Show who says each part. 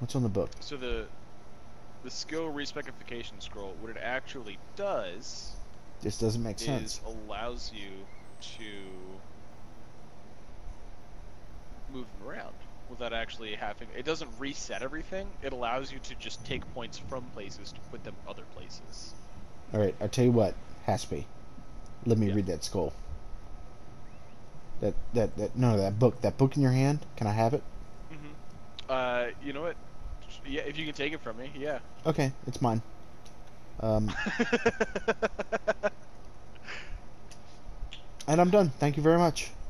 Speaker 1: What's on the book?
Speaker 2: So the skill respecification scroll, what it actually does
Speaker 1: This doesn't make
Speaker 2: is
Speaker 1: sense.
Speaker 2: allows you to move them around without actually having. It doesn't reset everything. It allows you to just take points from places to put them other places.
Speaker 1: All right, I tell you what, Haspy, let me
Speaker 2: Yeah.
Speaker 1: read that scroll. That book in your hand. Can I have it?
Speaker 2: Mm-hmm. You know what? Yeah, if you can take it from me, yeah.
Speaker 1: Okay, it's mine. Um, and I'm done. Thank you very much.